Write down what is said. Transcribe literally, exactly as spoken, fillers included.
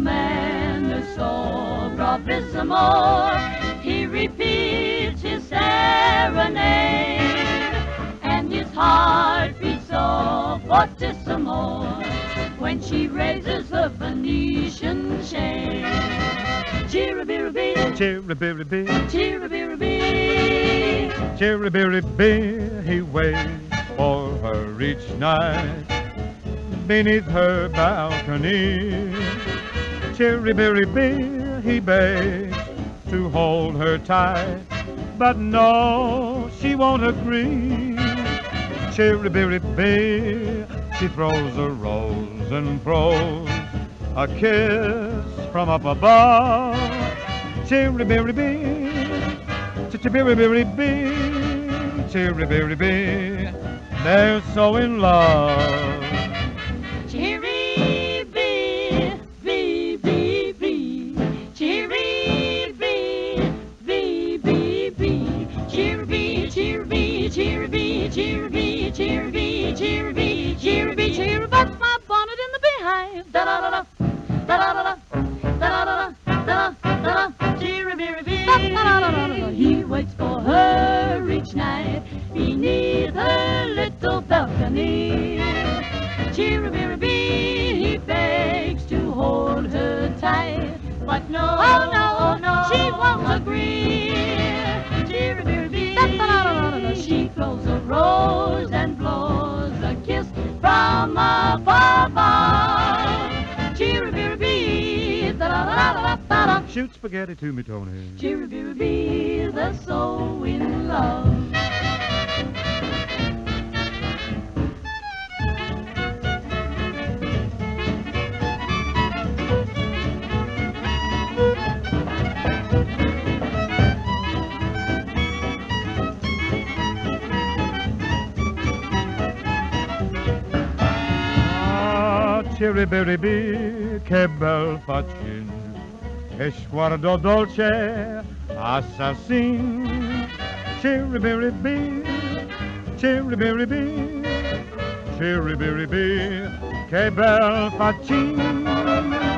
man so bravissimo, he repeats his serenade, and his heart beats so fortissimo when she raises the Venetian shade. Ciribiribin, Ciribiribin, Ciribiribin, Ciribiribin, he waits for her each night beneath her balcony. Ciribiribin, he begs to hold her tight, but no, she won't agree. Ciribiribin, she throws a rose and throws a kiss from up above. Ciribiribin, Ciribiribin, Ciribiribin, they're so in love. Ciribiribin, Ciribiribin, Ciribiribin, Ciribiribin, Ciribiribin, Ciribiribin, Ciribiribin, Ciribiribin, Ciribiribin, Ciribiribin, that's my bonnet in the beehive. Da da da da, da da da da, da da da da, da da da. Ciribiribin, he waits for her each night beneath her little balcony. Ciribiribin, he begs to hold her tight, but no, oh no, oh no, she won't agree. Ciribiribin, she throws a rose and blows a kiss from up above. Ciribiribin, da-da-da-da-da-da. Shoot spaghetti to me, Tony. Ciribiribin, they're so in love. Ciribiribin, che bel faccin, e sguardo dolce assassin. Ciribiribin, Ciribiribin, Ciribiribin, che bel faccin.